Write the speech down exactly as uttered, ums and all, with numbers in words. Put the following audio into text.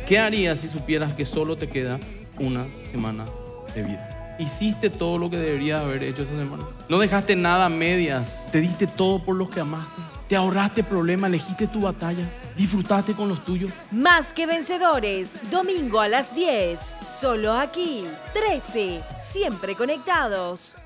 ¿Qué harías si supieras que solo te queda una semana de vida? Hiciste todo lo que deberías haber hecho esa semana. No dejaste nada a medias. Te diste todo por los que amaste. Te ahorraste problemas, elegiste tu batalla. Disfrutaste con los tuyos. Más que Vencedores, domingo a las diez. Solo aquí. trece. Siempre conectados.